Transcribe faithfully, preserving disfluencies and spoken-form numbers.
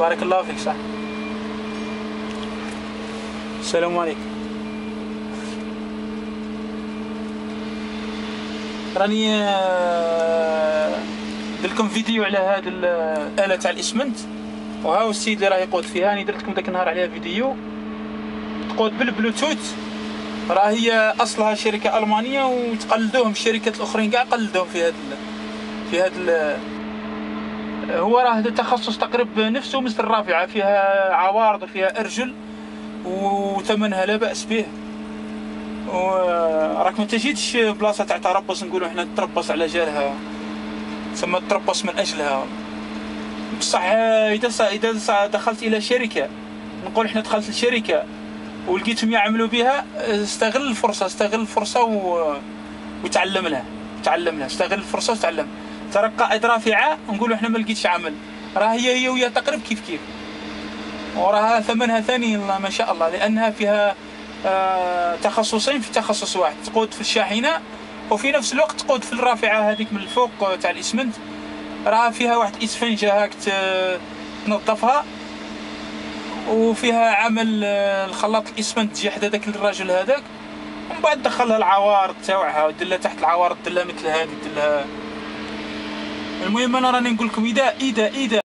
بارك الله فيك. صح. السلام عليكم. راني درت لكم فيديو على هذه الآلة تاع الإسمنت، وهاو السيد اللي راه يقود فيها. راني درت لكم ذاك النهار عليها فيديو. تقود بالبلوتوث، راه هي أصلها شركة ألمانية وتقلدوهم الشركات الأخرين كاع قلدوهم في هذا في هذا. هو راه هذا التخصص تقريبا نفسه مثل الرافعة، فيها عوارض وفيها أرجل وثمنها لا بأس به. وراك ما تجدش بلاصة تاع تربص نقولوا احنا نتربص على جالها، ثم تربص من أجلها. بصح إذا إذا دخلت إلى شركة، نقول احنا دخلت لشركة ولقيتهم يعملوا بها، استغل الفرصة استغل الفرصة و... وتعلم لها تعلم لها استغل الفرصة وتعلم. ترى قائد رافعة نقولوا احنا ما لقيتش عمل، راه هي هي ويا تقريب كيف كيف، وراها ثمنها ثاني ما شاء الله، لأنها فيها آه تخصصين في تخصص واحد. تقود في الشاحنة وفي نفس الوقت تقود في الرافعة هذيك من الفوق تاع الإسمنت. راه فيها واحد إسفنجة هاك تنظفها، وفيها عمل الخلاط الإسمنت تجي حدا ذاك الرجل هذاك، ومن بعد دخلها العوارض تاعها ودلها تحت العوارض دلها مثل هذه دلها. المهم انا راني نقول لكم اذا اذا اذا